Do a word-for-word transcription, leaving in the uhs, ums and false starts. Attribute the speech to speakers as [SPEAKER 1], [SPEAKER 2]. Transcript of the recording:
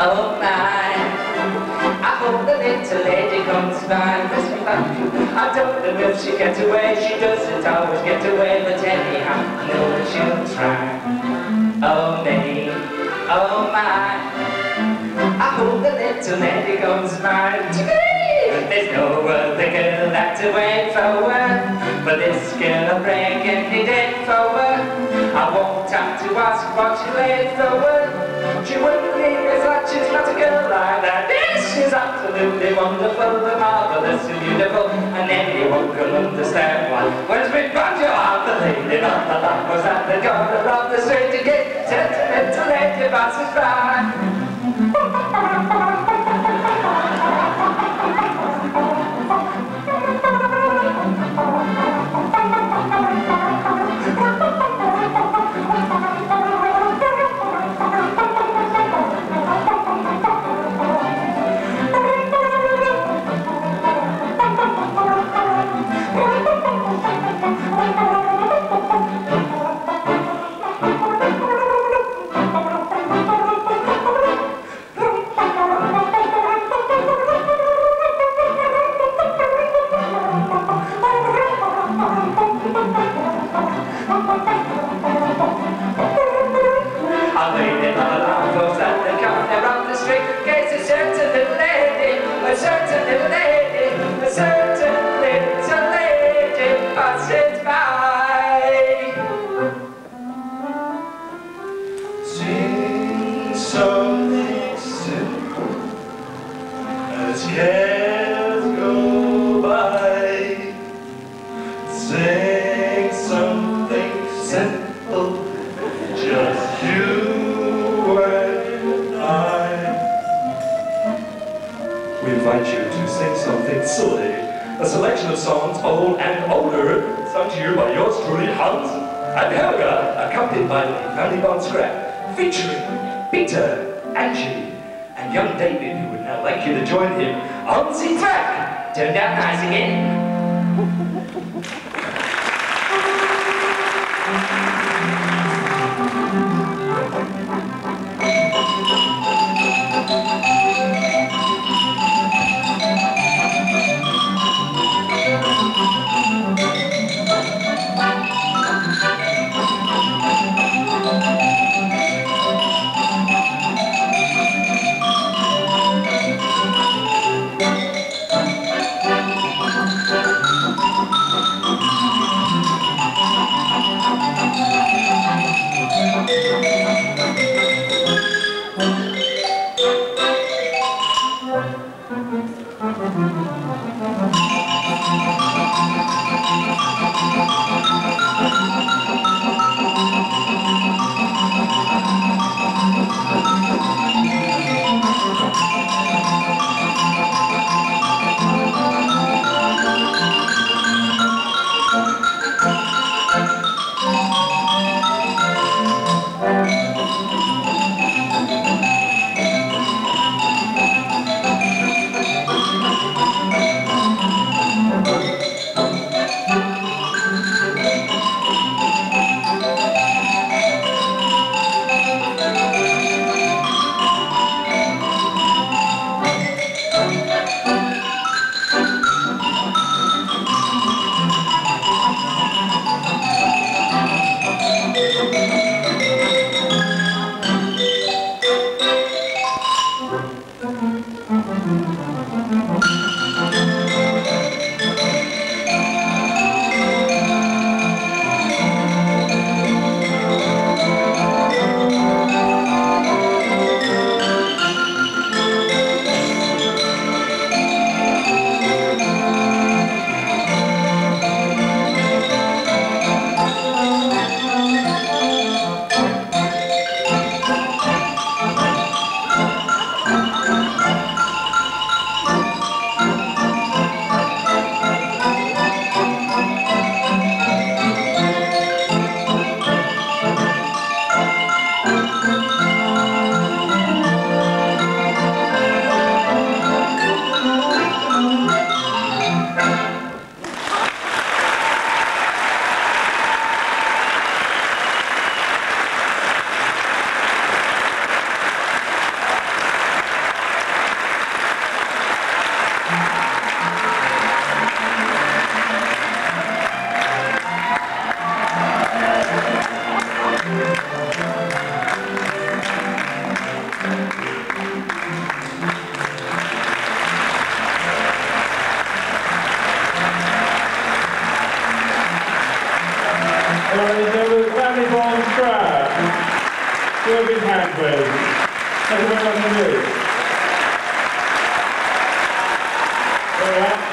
[SPEAKER 1] oh my. I hope the little lady comes by. I don't know if she gets away, she doesn't always get away, but anyhow, I know that she'll try. Oh me, oh my. I hope the little lady comes by. There's no other girl that to wait for her, but this girl will break any day for her. I won't have to ask what she laid for her. She wouldn't leave me such, she's not a girl like that. Yes, she's absolutely wonderful, and marvellous and beautiful, and anyone can understand why. When we brought you out, the lady on the lap was at the corner of the street again. Sentimental lady passes by.
[SPEAKER 2] A selection of songs old and older, sung to you by yours truly, Hans and Helga, accompanied by the Family Bond Scrap, featuring Peter, Angie, and young David, who would now like you to join him on the track. Turned out nice again.
[SPEAKER 3] hand, please. Thank you very much indeed. Very well.